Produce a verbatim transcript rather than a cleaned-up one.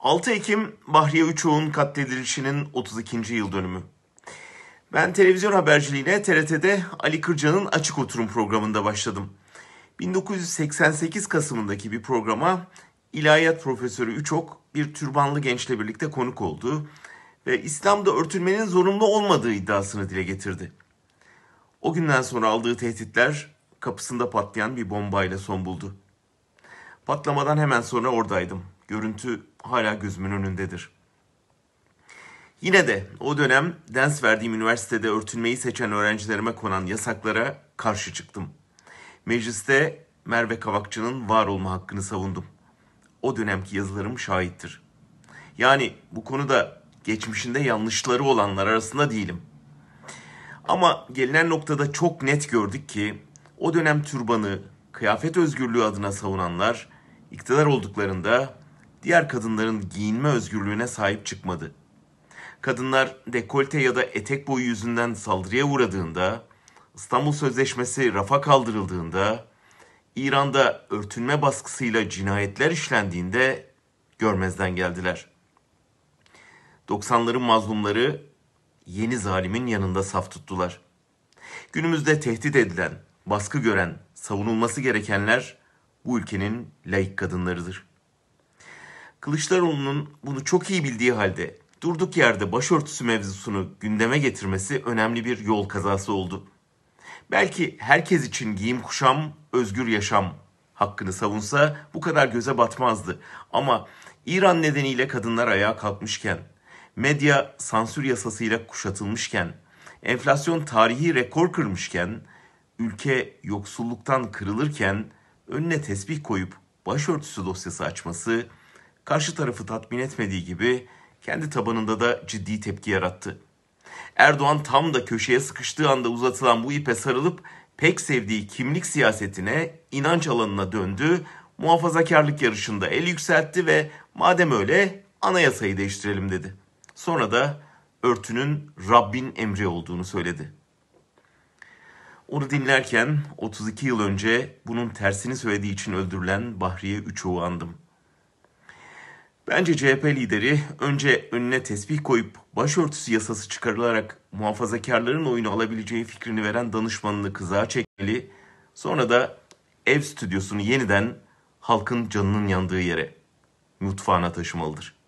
altı Ekim Bahriye Üçoğ'un katledilişinin otuz ikinci yıl dönümü. Ben televizyon haberciliğine T R T'de Ali Kırca'nın Açık Oturum programında başladım. bin dokuz yüz seksen sekiz Kasım'ındaki bir programa İlahiyat Profesörü Üçok bir türbanlı gençle birlikte konuk oldu ve İslam'da örtünmenin zorunlu olmadığı iddiasını dile getirdi. O günden sonra aldığı tehditler kapısında patlayan bir bombayla son buldu. Patlamadan hemen sonra oradaydım. Görüntü hala gözümün önündedir. Yine de o dönem ders verdiğim üniversitede örtünmeyi seçen öğrencilerime konan yasaklara karşı çıktım. Mecliste Merve Kavakçı'nın var olma hakkını savundum. O dönemki yazılarım şahittir. Yani bu konuda geçmişinde yanlışları olanlar arasında değilim. Ama gelinen noktada çok net gördük ki o dönem türbanı, kıyafet özgürlüğü adına savunanlar iktidar olduklarında diğer kadınların giyinme özgürlüğüne sahip çıkmadı. Kadınlar dekolte ya da etek boyu yüzünden saldırıya uğradığında, İstanbul Sözleşmesi rafa kaldırıldığında, İran'da örtünme baskısıyla cinayetler işlendiğinde görmezden geldiler. doksanların mazlumları yeni zalimin yanında saf tuttular. Günümüzde tehdit edilen, baskı gören, savunulması gerekenler bu ülkenin laik kadınlarıdır. Kılıçdaroğlu'nun bunu çok iyi bildiği halde durduk yerde başörtüsü mevzusunu gündeme getirmesi önemli bir yol kazası oldu. Belki herkes için giyim kuşam, özgür yaşam hakkını savunsa bu kadar göze batmazdı. Ama İran nedeniyle kadınlar ayağa kalkmışken, medya sansür yasasıyla kuşatılmışken, enflasyon tarihi rekor kırmışken, ülke yoksulluktan kırılırken önüne tesbih koyup başörtüsü dosyası açması karşı tarafı tatmin etmediği gibi kendi tabanında da ciddi tepki yarattı. Erdoğan tam da köşeye sıkıştığı anda uzatılan bu ipe sarılıp pek sevdiği kimlik siyasetine, inanç alanına döndü, muhafazakarlık yarışında el yükseltti ve madem öyle anayasayı değiştirelim dedi. Sonra da örtünün Rabbin emri olduğunu söyledi. Onu dinlerken otuz iki yıl önce bunun tersini söylediği için öldürülen Bahriye Üçoğ'u andım. Bence C H P lideri önce önüne tesbih koyup başörtüsü yasası çıkarılarak muhafazakarların oyunu alabileceği fikrini veren danışmanını kızağa çekmeli, sonra da ev stüdyosunu yeniden halkın canının yandığı yere, mutfağına taşımalıdır.